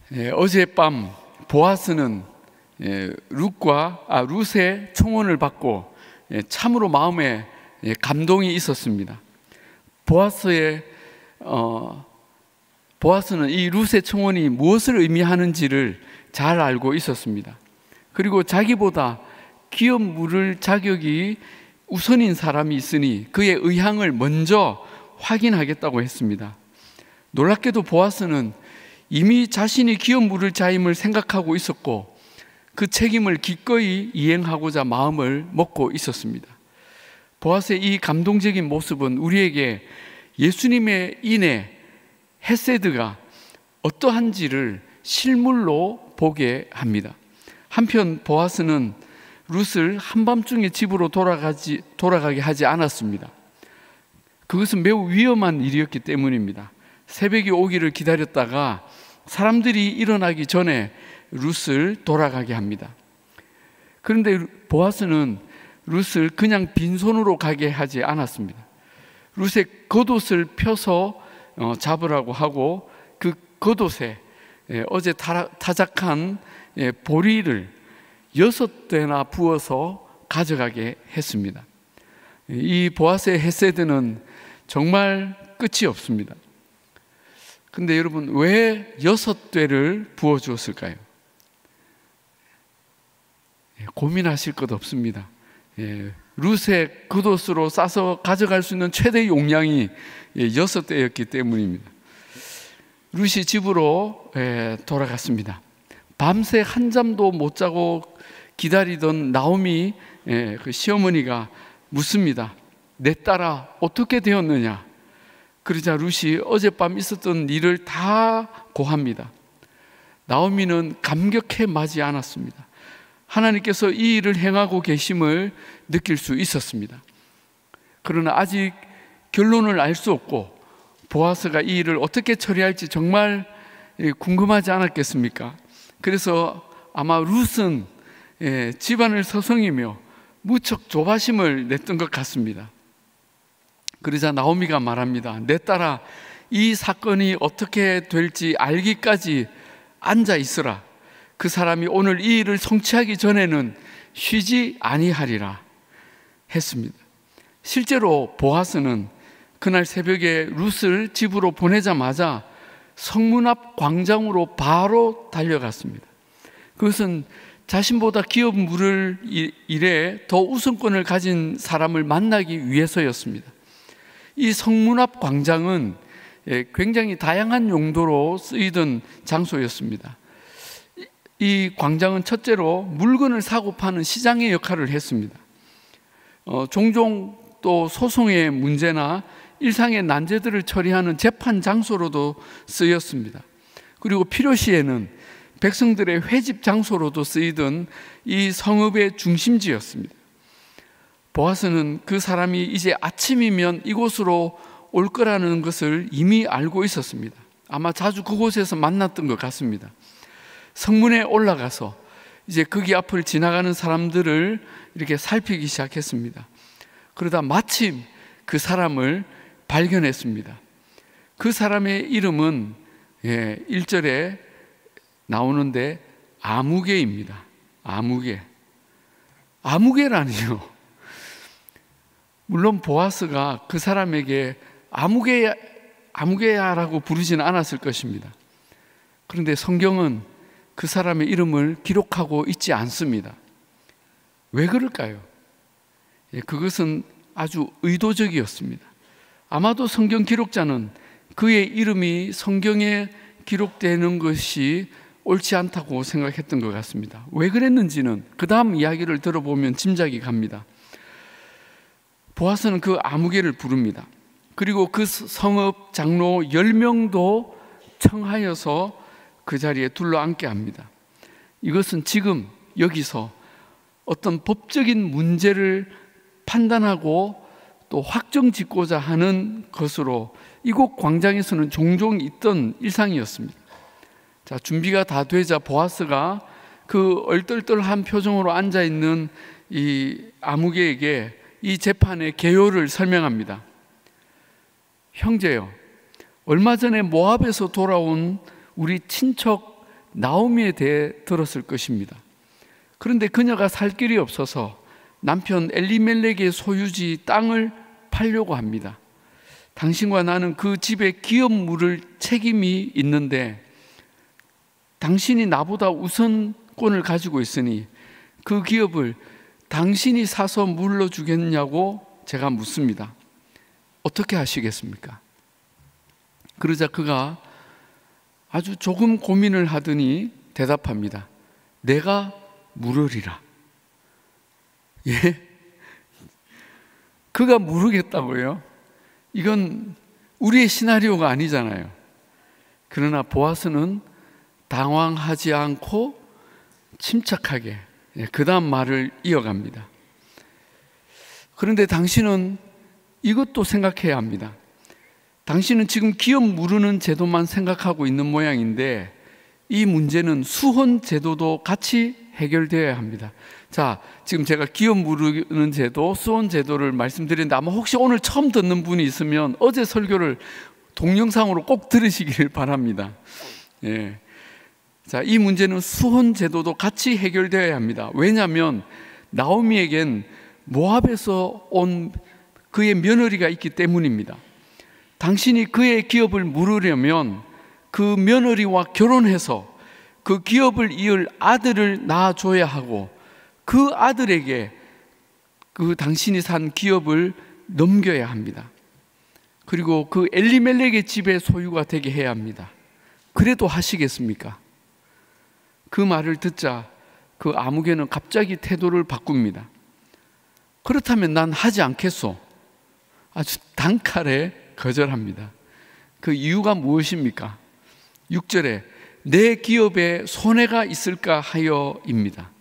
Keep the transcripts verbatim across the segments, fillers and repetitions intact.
예, 어젯밤 보아스는 예, 룻과 아, 룻의 청혼을 받고 예, 참으로 마음에 예, 감동이 있었습니다. 보아스의 어, 보아스는 이 룻의 청혼이 무엇을 의미하는지를 잘 알고 있었습니다. 그리고 자기보다 기업 물을 자격이 우선인 사람이 있으니 그의 의향을 먼저 확인하겠다고 했습니다. 놀랍게도 보아스는 이미 자신이 기업 물을 자임을 생각하고 있었고 그 책임을 기꺼이 이행하고자 마음을 먹고 있었습니다. 보아스의 이 감동적인 모습은 우리에게 예수님의 인애, 헤세드가 어떠한지를 실물로 보게 합니다. 한편 보아스는 룻을 한밤중에 집으로 돌아가지, 돌아가게 하지 않았습니다. 그것은 매우 위험한 일이었기 때문입니다. 새벽이 오기를 기다렸다가 사람들이 일어나기 전에 룻을 돌아가게 합니다. 그런데 보아스는 룻을 그냥 빈손으로 가게 하지 않았습니다. 룻의 겉옷을 펴서 잡으라고 하고 그 겉옷에 어제 타작한 보리를 여섯 대나 부어서 가져가게 했습니다. 이 보아스의 헤세드는 정말 끝이 없습니다. 근데 여러분, 왜 여섯 대를 부어주었을까요? 고민하실 것 없습니다. 예, 룻의 겉옷으로 싸서 가져갈 수 있는 최대 용량이 여섯 대였기 때문입니다. 룻이 집으로 예, 돌아갔습니다. 밤새 한잠도 못 자고 기다리던 나오미 예, 그 시어머니가 묻습니다. 내 딸아 어떻게 되었느냐? 그러자 룻이 어젯밤 있었던 일을 다 고합니다. 나오미는 감격해 마지 않았습니다. 하나님께서 이 일을 행하고 계심을 느낄 수 있었습니다. 그러나 아직 결론을 알 수 없고 보아스가 이 일을 어떻게 처리할지 정말 궁금하지 않았겠습니까? 그래서 아마 룻은 집안을 서성이며 무척 조바심을 냈던 것 같습니다. 그러자 나오미가 말합니다. 내 딸아, 이 사건이 어떻게 될지 알기까지 앉아 있으라. 그 사람이 오늘 이 일을 성취하기 전에는 쉬지 아니하리라 했습니다. 실제로 보아스는 그날 새벽에 룻을 집으로 보내자마자 성문 앞 광장으로 바로 달려갔습니다. 그것은 자신보다 기업 물을 일에 더 우선권을 가진 사람을 만나기 위해서였습니다. 이 성문 앞 광장은 굉장히 다양한 용도로 쓰이던 장소였습니다. 이 광장은 첫째로 물건을 사고 파는 시장의 역할을 했습니다. 어, 종종 또 소송의 문제나 일상의 난제들을 처리하는 재판 장소로도 쓰였습니다. 그리고 필요시에는 백성들의 회집 장소로도 쓰이던 이 성읍의 중심지였습니다. 보아스는 그 사람이 이제 아침이면 이곳으로 올 거라는 것을 이미 알고 있었습니다. 아마 자주 그곳에서 만났던 것 같습니다. 성문에 올라가서 이제 거기 앞을 지나가는 사람들을 이렇게 살피기 시작했습니다. 그러다 마침 그 사람을 발견했습니다. 그 사람의 이름은 예, 일 절에 나오는데 아무개입니다. 아무개. 아무개라니요. 물론 보아스가 그 사람에게 아무개, 아무개야라고 부르지는 않았을 것입니다. 그런데 성경은 그 사람의 이름을 기록하고 있지 않습니다. 왜 그럴까요? 예, 그것은 아주 의도적이었습니다. 아마도 성경 기록자는 그의 이름이 성경에 기록되는 것이 옳지 않다고 생각했던 것 같습니다. 왜 그랬는지는 그 다음 이야기를 들어보면 짐작이 갑니다. 보아스는 그 아무개를 부릅니다. 그리고 그 성읍 장로 열 명도 청하여서 그 자리에 둘러앉게 합니다. 이것은 지금 여기서 어떤 법적인 문제를 판단하고 또 확정 짓고자 하는 것으로 이곳 광장에서는 종종 있던 일상이었습니다. 자, 준비가 다 되자 보아스가 그 얼떨떨한 표정으로 앉아있는 이 아무개에게 이 재판의 개요를 설명합니다. 형제요, 얼마 전에 모압에서 돌아온 우리 친척 나오미에 대해 들었을 것입니다. 그런데 그녀가 살 길이 없어서 남편 엘리멜렉의 소유지 땅을 팔려고 합니다. 당신과 나는 그 집에 기업 물을 책임이 있는데 당신이 나보다 우선권을 가지고 있으니 그 기업을 당신이 사서 물러주겠냐고 제가 묻습니다. 어떻게 하시겠습니까? 그러자 그가 아주 조금 고민을 하더니 대답합니다. 내가 물으리라. 예? 그가 물으겠다고요? 이건 우리의 시나리오가 아니잖아요. 그러나 보아스는 당황하지 않고 침착하게 그 다음 말을 이어갑니다. 그런데 당신은 이것도 생각해야 합니다. 당신은 지금 기업 무르는 제도만 생각하고 있는 모양인데 이 문제는 수혼 제도도 같이 해결되어야 합니다. 자, 지금 제가 기업 무르는 제도, 수혼 제도를 말씀드렸는데 아마 혹시 오늘 처음 듣는 분이 있으면 어제 설교를 동영상으로 꼭 들으시기를 바랍니다. 예. 자, 이 문제는 수혼 제도도 같이 해결되어야 합니다. 왜냐하면 나오미에겐 모압에서 온 그의 며느리가 있기 때문입니다. 당신이 그의 기업을 물으려면 그 며느리와 결혼해서 그 기업을 이을 아들을 낳아줘야 하고 그 아들에게 그 당신이 산 기업을 넘겨야 합니다. 그리고 그 엘리멜렉의 집의 소유가 되게 해야 합니다. 그래도 하시겠습니까? 그 말을 듣자 그 아무개는 갑자기 태도를 바꿉니다. 그렇다면 난 하지 않겠소. 아주 단칼에 거절합니다. 그 이유가 무엇입니까? 육 절에 내 기업에 손해가 있을까 하여입니다.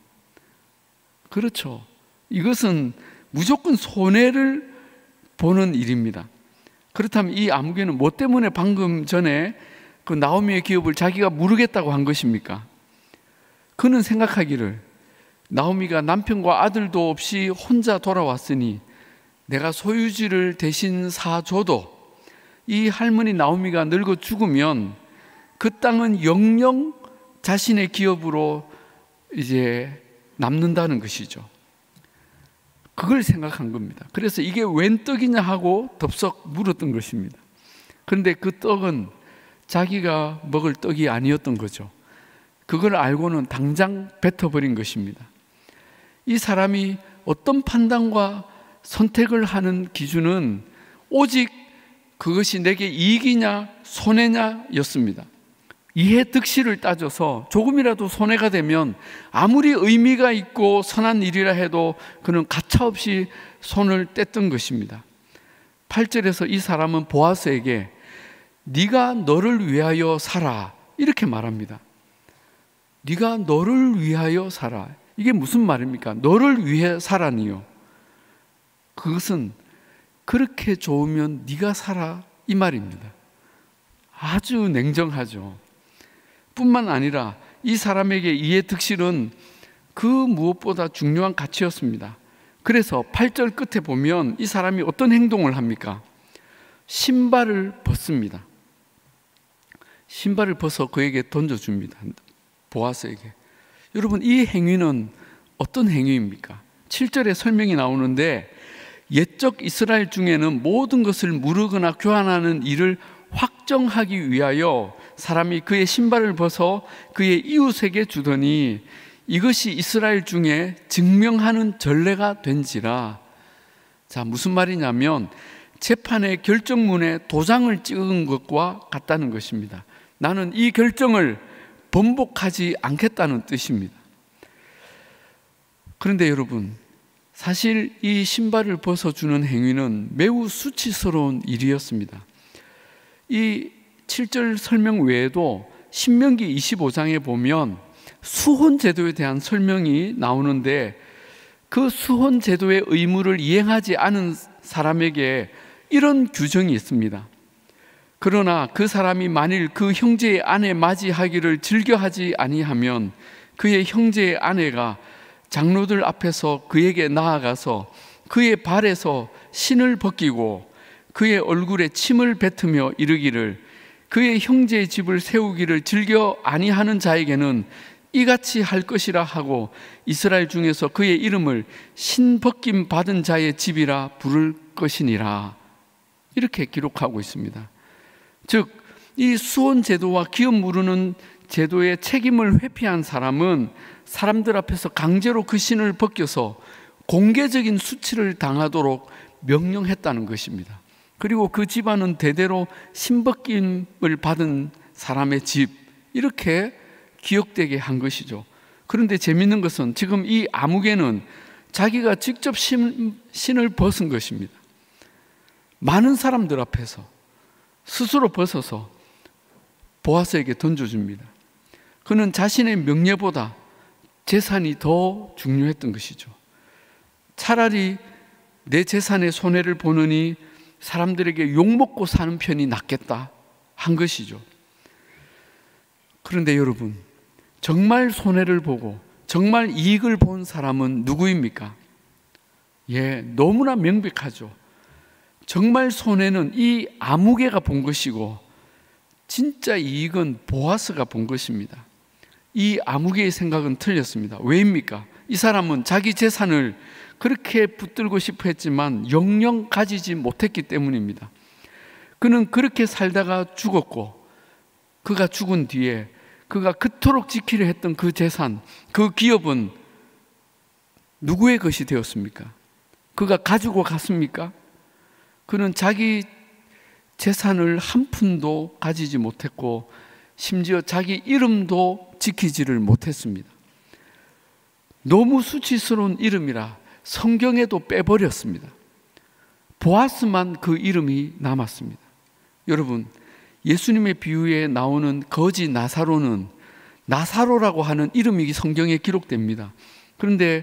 그렇죠. 이것은 무조건 손해를 보는 일입니다. 그렇다면 이 아무개는 뭐 때문에 방금 전에 그 나오미의 기업을 자기가 물으겠다고 한 것입니까? 그는 생각하기를 나오미가 남편과 아들도 없이 혼자 돌아왔으니 내가 소유지를 대신 사줘도 이 할머니 나오미가 늙어 죽으면 그 땅은 영영 자신의 기업으로 이제 남는다는 것이죠. 그걸 생각한 겁니다. 그래서 이게 웬 떡이냐 하고 덥석 물었던 것입니다. 그런데 그 떡은 자기가 먹을 떡이 아니었던 거죠. 그걸 알고는 당장 뱉어버린 것입니다. 이 사람이 어떤 판단과 선택을 하는 기준은 오직 그것이 내게 이익이냐 손해냐 였습니다. 이해득실을 따져서 조금이라도 손해가 되면 아무리 의미가 있고 선한 일이라 해도 그는 가차없이 손을 뗐던 것입니다. 팔 절에서 이 사람은 보아스에게 네가 너를 위하여 살아 이렇게 말합니다. 네가 너를 위하여 살아. 이게 무슨 말입니까? 너를 위해 살아니요. 그것은 그렇게 좋으면 네가 살아 이 말입니다. 아주 냉정하죠. 뿐만 아니라 이 사람에게 이해득실은 그 무엇보다 중요한 가치였습니다. 그래서 팔 절 끝에 보면 이 사람이 어떤 행동을 합니까? 신발을 벗습니다. 신발을 벗어 그에게 던져줍니다. 보아스에게. 여러분, 이 행위는 어떤 행위입니까? 칠 절에 설명이 나오는데 옛적 이스라엘 중에는 모든 것을 무르거나 교환하는 일을 확정하기 위하여 사람이 그의 신발을 벗어 그의 이웃에게 주더니 이것이 이스라엘 중에 증명하는 전례가 된지라. 자, 무슨 말이냐면 재판의 결정문에 도장을 찍은 것과 같다는 것입니다. 나는 이 결정을 번복하지 않겠다는 뜻입니다. 그런데 여러분, 사실 이 신발을 벗어주는 행위는 매우 수치스러운 일이었습니다. 이 칠 절 설명 외에도 신명기 이십오 장에 보면 수혼 제도에 대한 설명이 나오는데 그 수혼 제도의 의무를 이행하지 않은 사람에게 이런 규정이 있습니다. 그러나 그 사람이 만일 그 형제의 아내 맞이하기를 즐겨하지 아니하면 그의 형제의 아내가 장로들 앞에서 그에게 나아가서 그의 발에서 신을 벗기고 그의 얼굴에 침을 뱉으며 이르기를 그의 형제의 집을 세우기를 즐겨 아니하는 자에게는 이같이 할 것이라 하고 이스라엘 중에서 그의 이름을 신벗김 받은 자의 집이라 부를 것이니라. 이렇게 기록하고 있습니다. 즉, 이 수혼 제도와 기업 무르는 제도의 책임을 회피한 사람은 사람들 앞에서 강제로 그 신을 벗겨서 공개적인 수치를 당하도록 명령했다는 것입니다. 그리고 그 집안은 대대로 신벗김을 받은 사람의 집, 이렇게 기억되게 한 것이죠. 그런데 재미있는 것은 지금 이 아무개는 자기가 직접 신, 신을 벗은 것입니다. 많은 사람들 앞에서 스스로 벗어서 보아스에게 던져줍니다. 그는 자신의 명예보다 재산이 더 중요했던 것이죠. 차라리 내 재산의 손해를 보느니 사람들에게 욕먹고 사는 편이 낫겠다 한 것이죠. 그런데 여러분, 정말 손해를 보고 정말 이익을 본 사람은 누구입니까? 예, 너무나 명백하죠. 정말 손해는 이 아무개가 본 것이고 진짜 이익은 보아스가 본 것입니다. 이 아무개의 생각은 틀렸습니다. 왜입니까? 이 사람은 자기 재산을 그렇게 붙들고 싶어 했지만 영영 가지지 못했기 때문입니다. 그는 그렇게 살다가 죽었고, 그가 죽은 뒤에 그가 그토록 지키려 했던 그 재산, 그 기업은 누구의 것이 되었습니까? 그가 가지고 갔습니까? 그는 자기 재산을 한 푼도 가지지 못했고 심지어 자기 이름도 지키지를 못했습니다. 너무 수치스러운 이름이라 성경에도 빼버렸습니다. 보아스만 그 이름이 남았습니다. 여러분, 예수님의 비유에 나오는 거지 나사로는 나사로라고 하는 이름이 성경에 기록됩니다. 그런데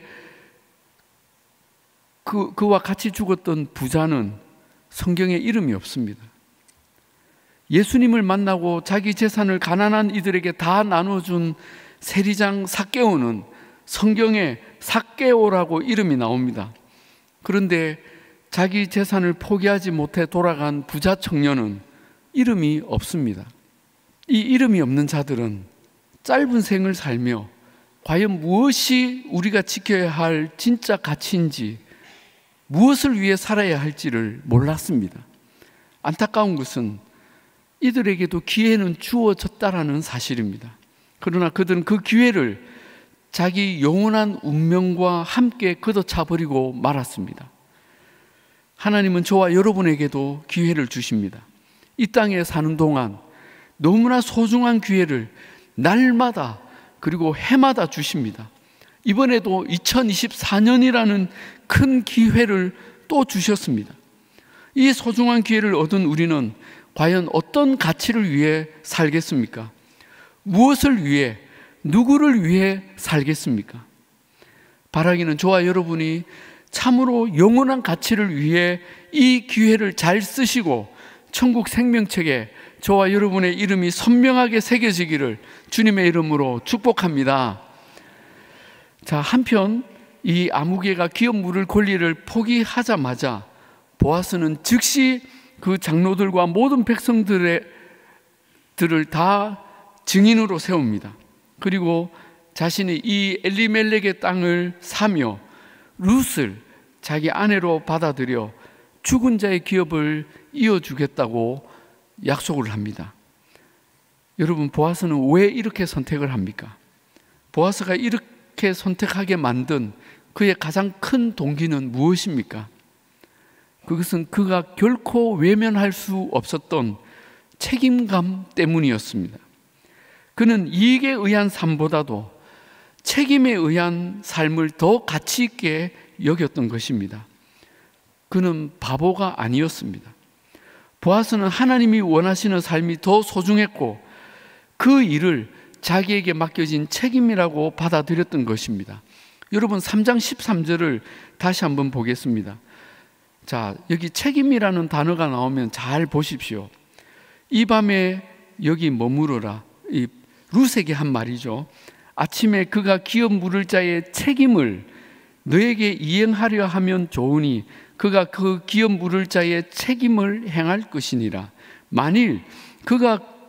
그, 그와 같이 죽었던 부자는 성경에 이름이 없습니다. 예수님을 만나고 자기 재산을 가난한 이들에게 다 나눠준 세리장 삭개오는 성경에 삭개오라고 이름이 나옵니다. 그런데 자기 재산을 포기하지 못해 돌아간 부자 청년은 이름이 없습니다. 이 이름이 없는 자들은 짧은 생을 살며 과연 무엇이 우리가 지켜야 할 진짜 가치인지, 무엇을 위해 살아야 할지를 몰랐습니다. 안타까운 것은 이들에게도 기회는 주어졌다라는 사실입니다. 그러나 그들은 그 기회를 자기 영원한 운명과 함께 걷어차버리고 말았습니다. 하나님은 저와 여러분에게도 기회를 주십니다. 이 땅에 사는 동안 너무나 소중한 기회를 날마다 그리고 해마다 주십니다. 이번에도 이천이십사 년이라는 큰 기회를 또 주셨습니다. 이 소중한 기회를 얻은 우리는 과연 어떤 가치를 위해 살겠습니까? 무엇을 위해, 누구를 위해 살겠습니까? 바라기는 저와 여러분이 참으로 영원한 가치를 위해 이 기회를 잘 쓰시고 천국 생명책에 저와 여러분의 이름이 선명하게 새겨지기를 주님의 이름으로 축복합니다. 자, 한편 이 아무개가 기업 물을 권리를 포기하자마자 보아스는 즉시 그 장로들과 모든 백성들의 들을 다 증인으로 세웁니다. 그리고 자신이 이 엘리멜렉의 땅을 사며 룻을 자기 아내로 받아들여 죽은 자의 기업을 이어주겠다고 약속을 합니다. 여러분, 보아스는 왜 이렇게 선택을 합니까? 보아스가 이렇게 선택하게 만든 그의 가장 큰 동기는 무엇입니까? 그것은 그가 결코 외면할 수 없었던 책임감 때문이었습니다. 그는 이익에 의한 삶보다도 책임에 의한 삶을 더 가치 있게 여겼던 것입니다. 그는 바보가 아니었습니다. 보아스는 하나님이 원하시는 삶이 더 소중했고 그 일을 자기에게 맡겨진 책임이라고 받아들였던 것입니다. 여러분, 삼 장 십삼 절을 다시 한번 보겠습니다. 자, 여기 책임이라는 단어가 나오면 잘 보십시오. 이 밤에 여기 머무르라. 이 룻에게 한 말이죠. 아침에 그가 기업 물을 자의 책임을 너에게 이행하려 하면 좋으니 그가 그 기업 물을 자의 책임을 행할 것이니라. 만일 그가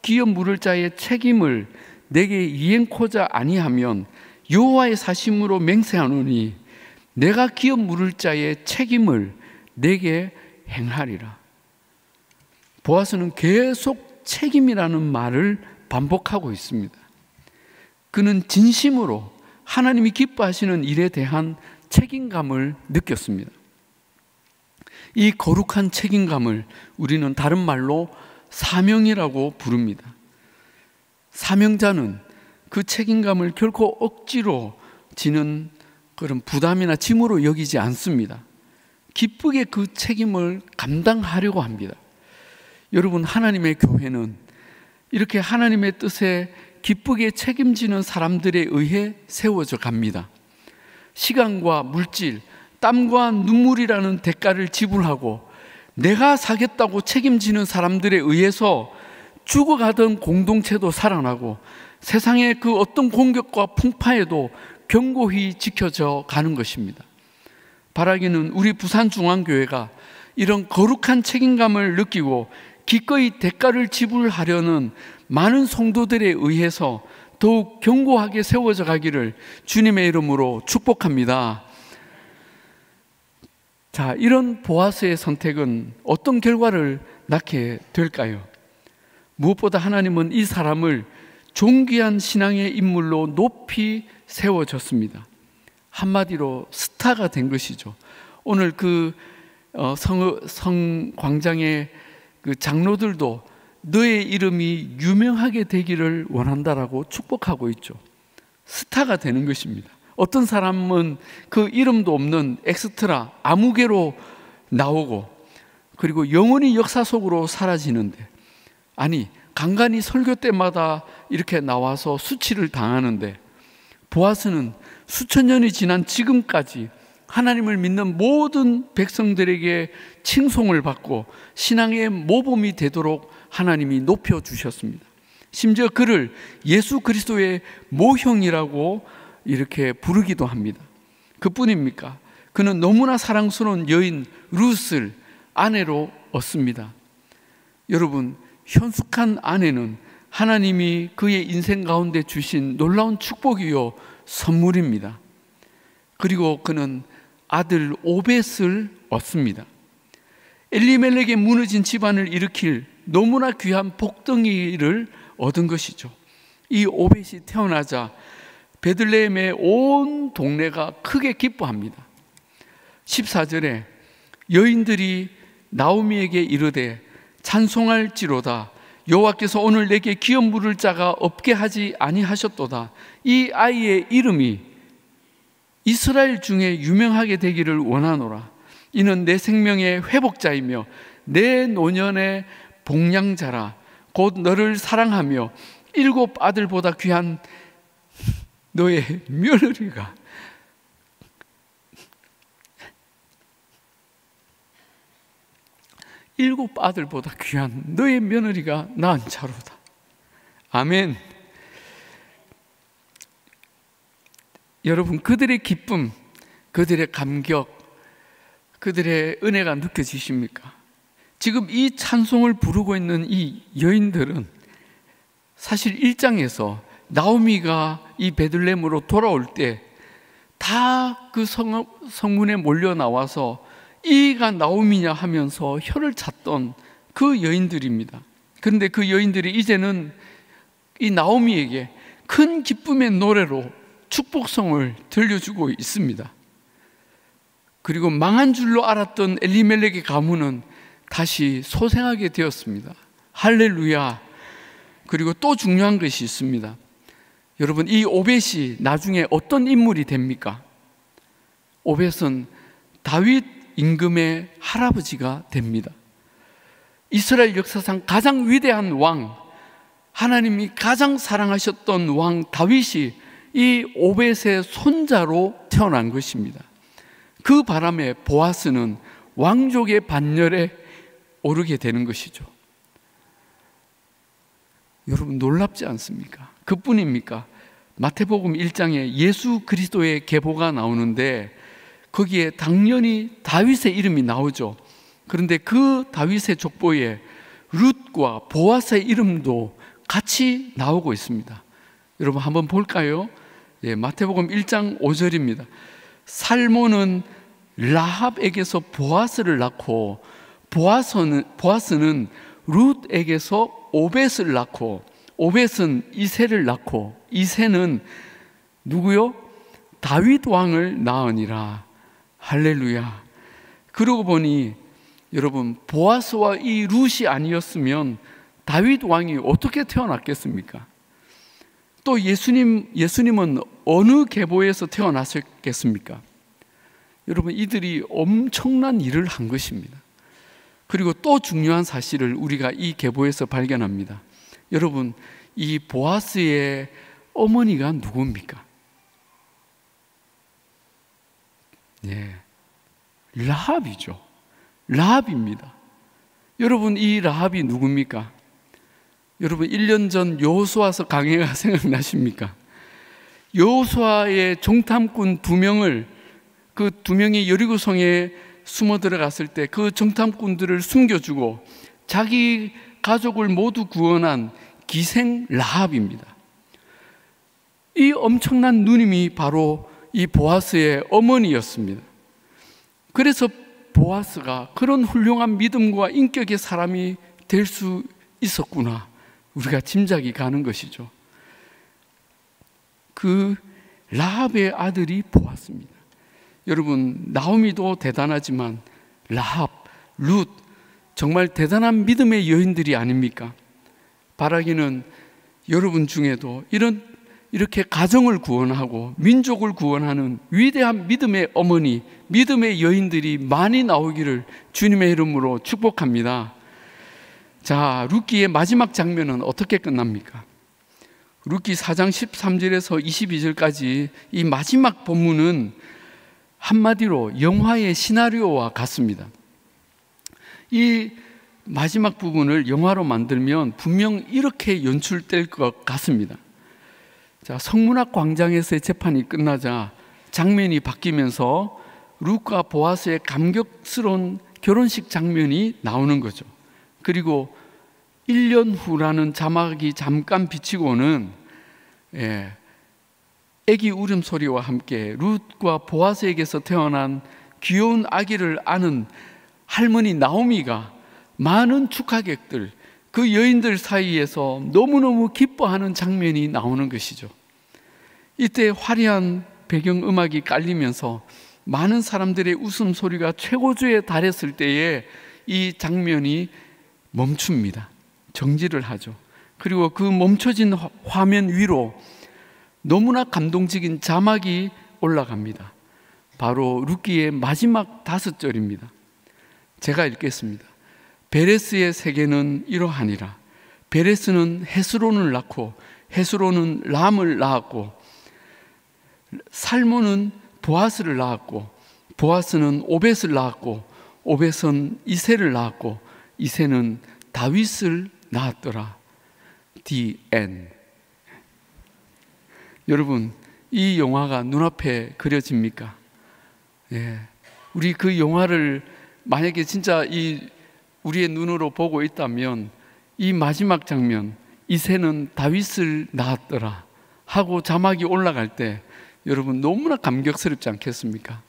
기업 물을 자의 책임을 내게 이행코자 아니하면 여호와의 사심으로 맹세하노니 내가 기업 물을 자의 책임을 내게 행하리라. 보아스는 계속 책임이라는 말을 반복하고 있습니다. 그는 진심으로 하나님이 기뻐하시는 일에 대한 책임감을 느꼈습니다. 이 거룩한 책임감을 우리는 다른 말로 사명이라고 부릅니다. 사명자는 그 책임감을 결코 억지로 지는 그런 부담이나 짐으로 여기지 않습니다. 기쁘게 그 책임을 감당하려고 합니다. 여러분, 하나님의 교회는 이렇게 하나님의 뜻에 기쁘게 책임지는 사람들에 의해 세워져 갑니다. 시간과 물질, 땀과 눈물이라는 대가를 지불하고 내가 사겠다고 책임지는 사람들에 의해서 죽어가던 공동체도 살아나고 세상의 그 어떤 공격과 풍파에도 견고히 지켜져 가는 것입니다. 바라기는 우리 부산중앙교회가 이런 거룩한 책임감을 느끼고 기꺼이 대가를 지불하려는 많은 성도들에 의해서 더욱 견고하게 세워져 가기를 주님의 이름으로 축복합니다. 자, 이런 보아스의 선택은 어떤 결과를 낳게 될까요? 무엇보다 하나님은 이 사람을 존귀한 신앙의 인물로 높이 세워졌습니다. 한마디로 스타가 된 것이죠. 오늘 그 성, 성광장의 그 장로들도 너의 이름이 유명하게 되기를 원한다라고 축복하고 있죠. 스타가 되는 것입니다. 어떤 사람은 그 이름도 없는 엑스트라 아무개로 나오고 그리고 영원히 역사 속으로 사라지는데, 아니 간간히 설교 때마다 이렇게 나와서 수치를 당하는데, 보아스는 수천 년이 지난 지금까지 하나님을 믿는 모든 백성들에게 칭송을 받고 신앙의 모범이 되도록 하나님이 높여주셨습니다. 심지어 그를 예수 그리스도의 모형이라고 이렇게 부르기도 합니다. 그뿐입니까? 그는 너무나 사랑스러운 여인 룻을 아내로 얻습니다. 여러분, 현숙한 아내는 하나님이 그의 인생 가운데 주신 놀라운 축복이요 선물입니다. 그리고 그는 아들 오벳을 얻습니다. 엘리멜렉의 무너진 집안을 일으킬 너무나 귀한 복덩이를 얻은 것이죠. 이 오벳이 태어나자 베들레헴의 온 동네가 크게 기뻐합니다. 십사 절에 여인들이 나오미에게 이르되 찬송할지로다, 여호와께서 오늘 내게 기업 물을 자가 없게 하지 아니하셨도다. 이 아이의 이름이 이스라엘 중에 유명하게 되기를 원하노라. 이는 내 생명의 회복자이며 내 노년의 복량자라. 곧 너를 사랑하며 일곱 아들보다 귀한 너의 며느리가 일곱 아들보다 귀한 너의 며느리가 낳은 자로다. 아멘. 여러분, 그들의 기쁨, 그들의 감격, 그들의 은혜가 느껴지십니까? 지금 이 찬송을 부르고 있는 이 여인들은 사실 일 장에서 나오미가 이 베들레헴으로 돌아올 때 다 그 성문에 몰려 나와서 이가 나오미냐 하면서 혀를 찼던 그 여인들입니다. 그런데 그 여인들이 이제는 이 나오미에게 큰 기쁨의 노래로 축복성을 들려주고 있습니다. 그리고 망한 줄로 알았던 엘리멜렉의 가문은 다시 소생하게 되었습니다. 할렐루야. 그리고 또 중요한 것이 있습니다. 여러분, 이 오벳이 나중에 어떤 인물이 됩니까? 오벳은 다윗 임금의 할아버지가 됩니다. 이스라엘 역사상 가장 위대한 왕, 하나님이 가장 사랑하셨던 왕 다윗이 이 오벳의 손자로 태어난 것입니다. 그 바람에 보아스는 왕족의 반열에 오르게 되는 것이죠. 여러분, 놀랍지 않습니까? 그뿐입니까? 마태복음 일 장에 예수 그리스도의 계보가 나오는데 거기에 당연히 다윗의 이름이 나오죠. 그런데 그 다윗의 족보에 룻과 보아스의 이름도 같이 나오고 있습니다. 여러분 한번 볼까요? 예, 마태복음 일 장 오 절입니다. 살몬은 라합에게서 보아스를 낳고 보아스는, 보아스는 룻에게서 오벳을 낳고 오벳은 이새를 낳고 이새는 누구요? 다윗 왕을 낳으니라. 할렐루야. 그러고 보니 여러분, 보아스와 이 룻이 아니었으면 다윗 왕이 어떻게 태어났겠습니까? 또 예수님, 예수님은 어느 계보에서 태어났겠습니까? 여러분, 이들이 엄청난 일을 한 것입니다. 그리고 또 중요한 사실을 우리가 이 계보에서 발견합니다. 여러분, 이 보아스의 어머니가 누굽니까? 네, 라합이죠. 라합입니다. 여러분, 이 라합이 누굽니까? 여러분, 일 년 전 여호수아서 강해가 생각나십니까? 여호수아의 정탐꾼 두 명을, 그 두 명이 여리고성에 숨어 들어갔을 때 그 정탐꾼들을 숨겨주고 자기 가족을 모두 구원한 기생 라합입니다. 이 엄청난 누님이 바로 이 보아스의 어머니였습니다. 그래서 보아스가 그런 훌륭한 믿음과 인격의 사람이 될 수 있었구나, 우리가 짐작이 가는 것이죠. 그 라합의 아들이 보아스입니다. 여러분, 나오미도 대단하지만 라합, 룻, 정말 대단한 믿음의 여인들이 아닙니까? 바라기는 여러분 중에도 이런 이렇게 가정을 구원하고 민족을 구원하는 위대한 믿음의 어머니, 믿음의 여인들이 많이 나오기를 주님의 이름으로 축복합니다. 자, 룻기의 마지막 장면은 어떻게 끝납니까? 룻기 사 장 십삼 절에서 이십이 절까지 이 마지막 본문은 한마디로 영화의 시나리오와 같습니다. 이 마지막 부분을 영화로 만들면 분명 이렇게 연출될 것 같습니다. 자, 성문학 광장에서의 재판이 끝나자 장면이 바뀌면서 룻과 보아스의 감격스러운 결혼식 장면이 나오는 거죠. 그리고 일 년 후라는 자막이 잠깐 비치고는 예, 아기 울음소리와 함께 룻과 보아스에게서 태어난 귀여운 아기를 아는 할머니 나오미가 많은 축하객들, 그 여인들 사이에서 너무너무 기뻐하는 장면이 나오는 것이죠. 이때 화려한 배경음악이 깔리면서 많은 사람들의 웃음소리가 최고조에 달했을 때에 이 장면이 멈춥니다. 정지를 하죠. 그리고 그 멈춰진 화면 위로 너무나 감동적인 자막이 올라갑니다. 바로 룻기의 마지막 다섯 절입니다. 제가 읽겠습니다. 베레스의 세계는 이러하니라. 베레스는 헤스론을 낳고 헤스론은 람을 낳았고 살몬은 보아스를 낳았고 보아스는 오벳을 낳았고 오벳은 이새를 낳았고 이새는 다윗을 낳았더라. The end. 여러분, 이 영화가 눈앞에 그려집니까? 예, 우리 그 영화를 만약에 진짜 이 우리의 눈으로 보고 있다면 이 마지막 장면, 이새는 다윗을 낳았더라 하고 자막이 올라갈 때 여러분 너무나 감격스럽지 않겠습니까?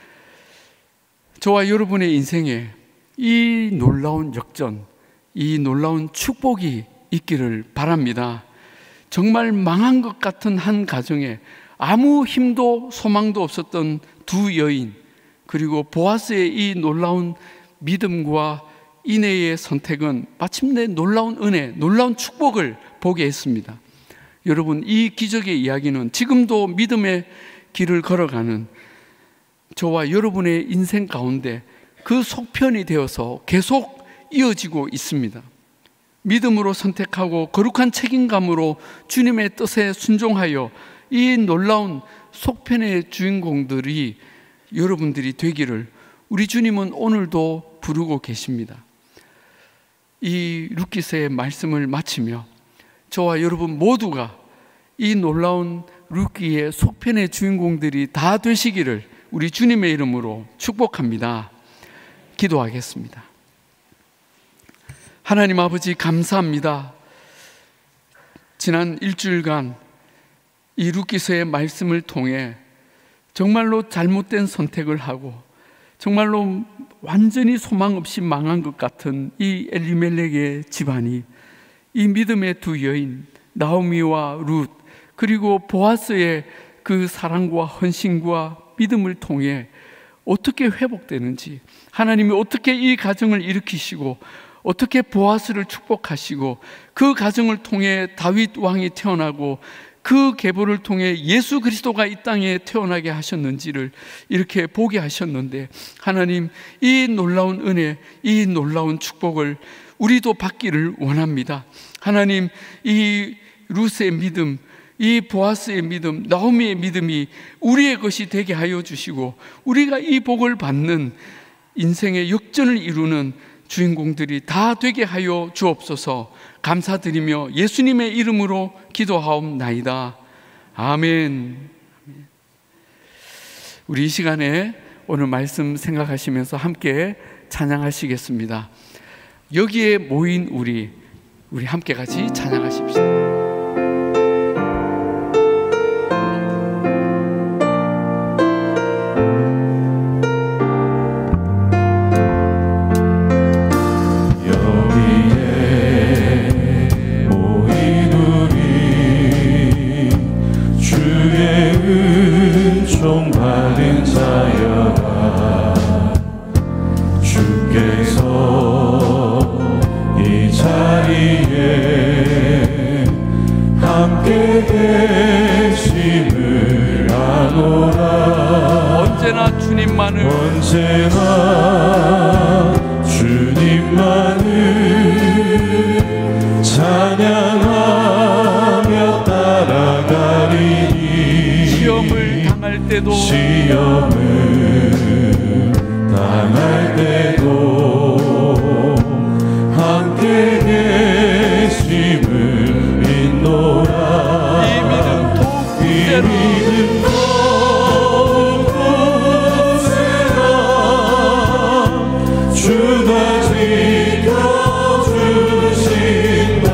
저와 여러분의 인생에 이 놀라운 역전, 이 놀라운 축복이 있기를 바랍니다. 정말 망한 것 같은 한 가정에 아무 힘도 소망도 없었던 두 여인, 그리고 보아스의 이 놀라운 믿음과 인애의 선택은 마침내 놀라운 은혜, 놀라운 축복을 보게 했습니다. 여러분, 이 기적의 이야기는 지금도 믿음의 길을 걸어가는 저와 여러분의 인생 가운데 그 속편이 되어서 계속 이어지고 있습니다. 믿음으로 선택하고 거룩한 책임감으로 주님의 뜻에 순종하여 이 놀라운 속편의 주인공들이 여러분들이 되기를 우리 주님은 오늘도 부르고 계십니다. 이 룻기서의 말씀을 마치며 저와 여러분 모두가 이 놀라운 룻기의 속편의 주인공들이 다 되시기를 우리 주님의 이름으로 축복합니다. 기도하겠습니다. 하나님 아버지, 감사합니다. 지난 일주일간 이 룻기서의 말씀을 통해 정말로 잘못된 선택을 하고 정말로 완전히 소망 없이 망한 것 같은 이 엘리멜렉의 집안이 이 믿음의 두 여인 나오미와 룻 그리고 보아스의 그 사랑과 헌신과 믿음을 통해 어떻게 회복되는지, 하나님이 어떻게 이 가정을 일으키시고 어떻게 보아스를 축복하시고 그 가정을 통해 다윗 왕이 태어나고 그 계보를 통해 예수 그리스도가 이 땅에 태어나게 하셨는지를 이렇게 보게 하셨는데, 하나님 이 놀라운 은혜, 이 놀라운 축복을 우리도 받기를 원합니다. 하나님 이 룻의 믿음, 이 보아스의 믿음, 나오미의 믿음이 우리의 것이 되게 하여 주시고 우리가 이 복을 받는 인생의 역전을 이루는 주인공들이 다 되게 하여 주옵소서. 감사드리며 예수님의 이름으로 기도하옵나이다. 아멘. 우리 이 시간에 오늘 말씀 생각하시면서 함께 찬양하시겠습니다. 여기에 모인 우리 우리 함께 같이 찬양하십시다. 받은 자여라. 주께서 이 자리에 함께 계심을 아노라. 언제나 주님만을 언제나 주님만을 찬양하며 따라가리니. 시험을 당할 때도 시험을 당할 때도 함께 계심을 믿노라. 이 믿음 더욱 굳세라. 주가 지켜주신다.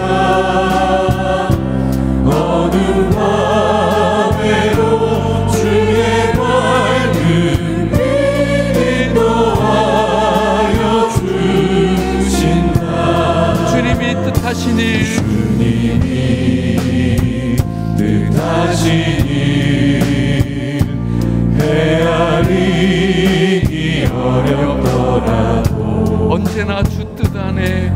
어둠 밤에도 주의 밝은 빛 인도하여 주신다. 주님이 뜻하신 일, 주님이 뜻하신 일 헤아리기 어렵더라도 언제나 주 뜻 안에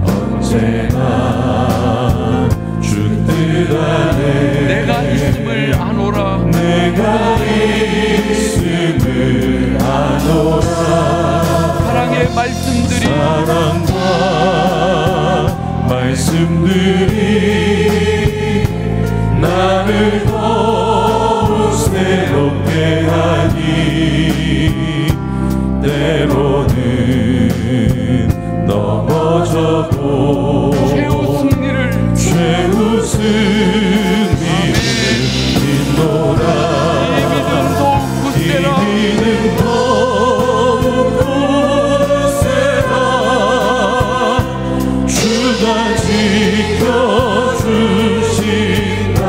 언제나 주 뜻 안에 내가 있음을 아노라. 내가 있음을 아노라. 사랑의 말씀들이 사랑과 말씀들이 나를 더욱 새롭게 하니 때로는 넘어져도 최후 승리를 최후 승리를 믿노라. 이 믿음 더욱 굳세라. 이 믿음 더욱 굳세라. 주가 지켜주신다.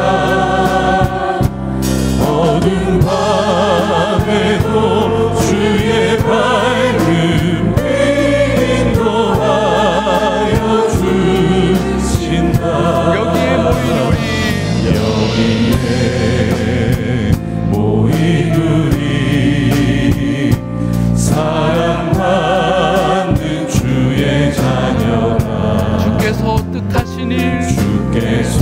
어둠 밤에도 주의 밝은 빛 인도하여 주신다. 여기에 모인 우리 여기에 모인 우리 사랑받는 주의 자녀라. 주께서 뜻하신 일, 주께서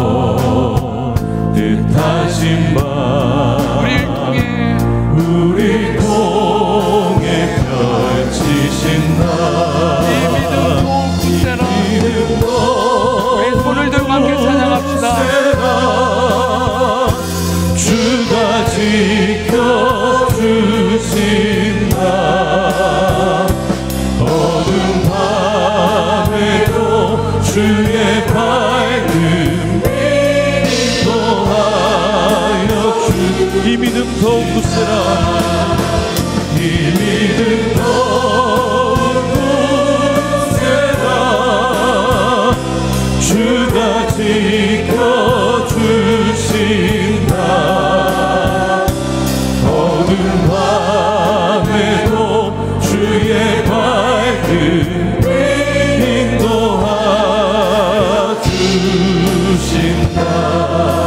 뜻하신 바 우리를 통해 우리 통해 펼치신다. 이 믿음 더욱 굳세라. 믿음 우리 손을 들고 함께 찬양합시다. 주가 지켜주신다. 어둠 밤에도 주의 밝은 빛 인도하여 주. 이 믿음 더욱 굳세라. 이 믿음 더욱 굳세라. 주가 지켜 밤에도 주의 발길 인도하 주신다.